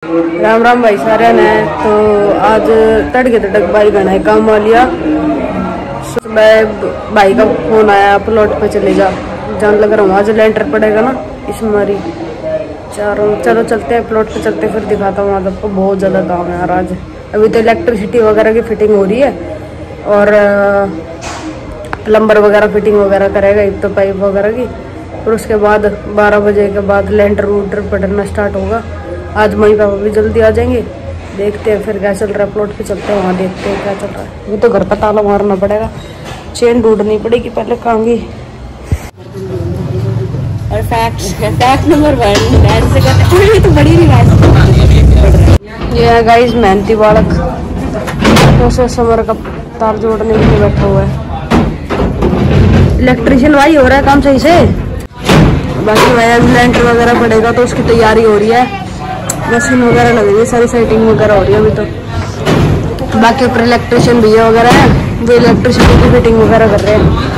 राम राम भाई सारे ने। तो आज तड़के तड़क भाई गणा काम वालिया। सुबह भाई का फोन आया प्लॉट पे चले जा, जान लग रहा हूँ आज लेंटर पड़ेगा ना इसमें हमारी चारों। चलो चलते हैं प्लॉट पे, चलते फिर दिखाता हूँ आज आपको। बहुत ज़्यादा काम है यार आज। अभी तो इलेक्ट्रिसिटी वगैरह की फिटिंग हो रही है और प्लम्बर वगैरह फिटिंग वगैरह करेगा एक तो पाइप वगैरह की। फिर उसके बाद 12 बजे के बाद लेंटर वूटर पड़ना स्टार्ट होगा। आज मम्मी पापा भी जल्दी आ जाएंगे। देखते हैं फिर क्या चल रहा है, प्लॉट पे चलते हैं, वहाँ देखते हैं क्या चल रहा है। ये तो घर का ताला मारना पड़ेगा, चेन ढूंढनी पड़ेगी पहले कहाँ गई। और फैक्ट नंबर 1 तो बड़ी नहीं। ये है गाइस मेहनती बालक, तो समर का तार जोड़ने के लिए बैठा हुआ है। इलेक्ट्रिशियन भाई हो रहा है काम सही से। बाकी भाई लेंटर वगैरह पड़ेगा तो उसकी तैयारी हो रही है, मशीन वगैरह लगी है, सारी सेटिंग वगैरह हो रही है अभी तो। बाकी ऊपर इलेक्ट्रिशियन भैया वगैरह है, वो इलेक्ट्रिशियन की फिटिंग वगैरह कर रहे हैं।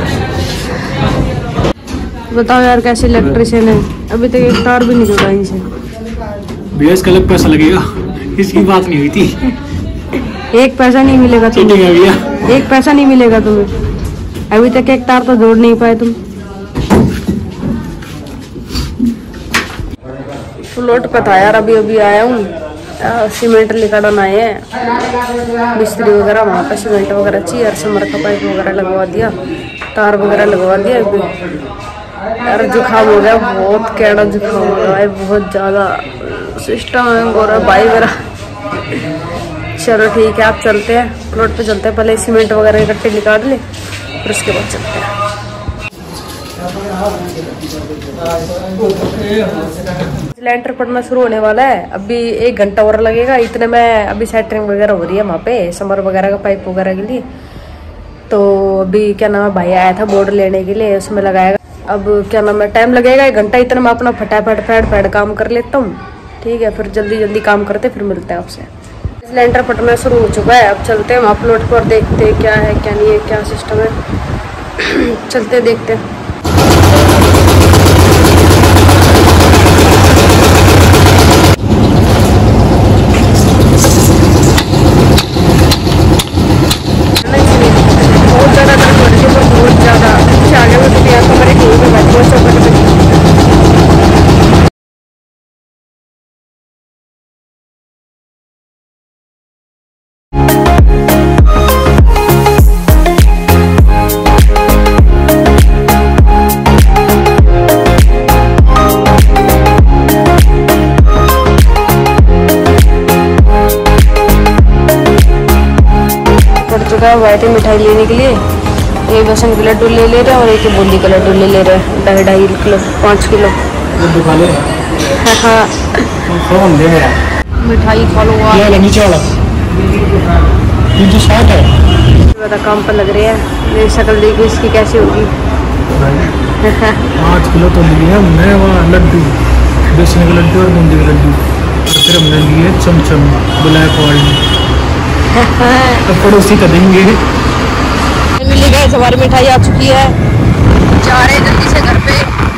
बताओ यार कैसे इलेक्ट्रिशियन है, अभी तक एक तार भी नहीं जुड़ा इनसे। भैया इसका अलग पैसा लगेगा, इसकी बात नहीं हुई थी। एक पैसा नहीं मिलेगा तुम्हें भैया, एक पैसा नहीं मिलेगा तुम्हें। अभी तक एक तार तो जोड़ नहीं पाए तुम। प्लॉट पे था यार, अभी अभी आया हूँ। सीमेंट निकालने आए हैं, मिस्त्री वगैरह वहाँ पर सीमेंट वगैरह चाहिए। और समर का पाइप वगैरह लगवा दिया, तार वगैरह लगवा दिया। अभी यार जुकाम हो गया, बहुत कैड़ा जुकाम हो गया है, बहुत ज़्यादा सिस्टम हो रहा है भाई मेरा। चलो ठीक है, आप चलते हैं प्लॉट पे चलते हैं। पहले सीमेंट वगैरह इकट्ठे निकाल ले, फिर उसके बाद चलते हैं। लेंटर पड़ना शुरू होने वाला है, अभी 1 घंटा और लगेगा। इतने में अभी सेटरिंग वगैरह हो रही है वहाँ पे समर वगैरह का पाइप वगैरह के लिए। तो अभी क्या नाम है, भाई आया था बोर्ड लेने के लिए, उसमें लगाएगा। अब क्या नाम है, टाइम लगेगा 1 घंटा। इतना मैं अपना फटाफट फैड काम कर लेता हूँ, ठीक है। फिर जल्दी जल्दी काम करते, फिर मिलते हैं आपसे। लेंटर पटना शुरू हो चुका है, अब चलते हैं वहाँ प्लॉट पर, देखते हैं क्या है क्या नहीं है, क्या सिस्टम है। चलते देखते हैं। बहुत ज़्यादा दर्द हो रही है, बहुत ज़्यादा आगे में तो यहाँ पर मेरे में बैठी हुई चौकट में। बैठे मिठाई लेने के लिए, एक बेसन के लड्डू ले रहे हैं और एक बूंदी का लड्डू ले रहे हैं। 2.5 किलो 5 किलो हाँ मिठाई खा लो। ज़्यादा काम पर लग रहे हैं, मेरी शक्ल देखो इसकी कैसी होगी। 5 किलो तो लिए हमने वहाँ लड्डू, बेसन के लड्डू और बूंदी के लड्डू, फिर हमने लिए चमचम ब्लैक वाली। अब पड़ोसी कर देंगे। मिली गए, हमारी मिठाई आ चुकी है, जा रहे हैं जल्दी से घर पे।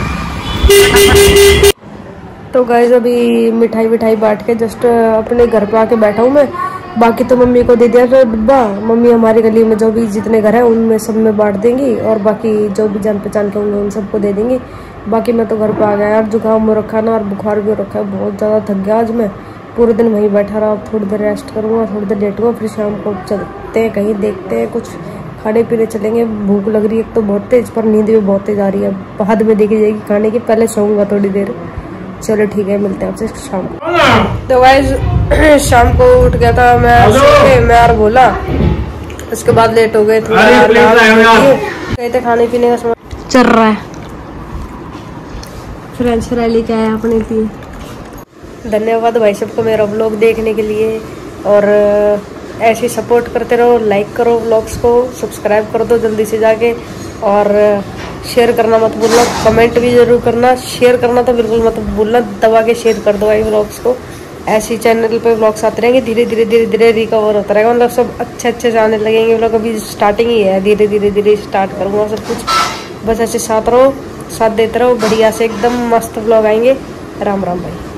तो गाइस अभी मिठाई बांट के जस्ट अपने घर पे आके बैठा हूँ मैं। बाकी तो मम्मी को दे दिया था डिब्बा। मम्मी हमारी गली में जो भी जितने घर हैं उनमें सब में बांट देंगी, और बाकी जो भी जान पहचान के होंगे उन सबको दे देंगे। बाकी मैं तो घर पे आ गया यार, जुकाम हो रखा ना और बुखार भी हो रखा है, बहुत ज़्यादा थक गया आज मैं। पूरे दिन वहीं बैठा रहा। अब थोड़ी देर रेस्ट करूँगा, थोड़ी देर लेटूँगा, फिर शाम को चलते हैं कहीं, देखते हैं कुछ खाने पीने चलेंगे। भूख लग रही है एक तो बहुत तेज, पर नींद भी बहुत तेज आ रही है। बाद में देखी जाएगी खाने की, पहले सोऊंगा थोड़ी देर। चलो ठीक है, मिलते हैं आपसे शाम को। तो गाइस शाम को उठ गया था मैं और बोला, उसके बाद लेट हो गए थे, गए थे खाने पीने का सामान चल रहा है। फ्रेंच फ्राई लेके आया अपने लिए। धन्यवाद भाई सबको मेरा व्लॉग देखने के लिए, और ऐसे सपोर्ट करते रहो। लाइक करो व्लॉग्स को, सब्सक्राइब कर दो जल्दी से जाके, और शेयर करना मत भूलना, कमेंट भी जरूर करना। शेयर करना तो बिल्कुल मत भूलना, दबा के शेयर कर दो भाई व्लॉग्स को। ऐसी चैनल पे व्लॉग्स आते रहेंगे, धीरे धीरे रिकवर होता रहेगा, मतलब सब अच्छे से आने लगेंगे व्लॉग। अभी स्टार्टिंग ही है, धीरे धीरे स्टार्ट करूँगा सब कुछ। बस ऐसे साथ रहो, साथ देते रहो, बढ़िया से एकदम मस्त व्लॉग आएंगे। राम राम भाई।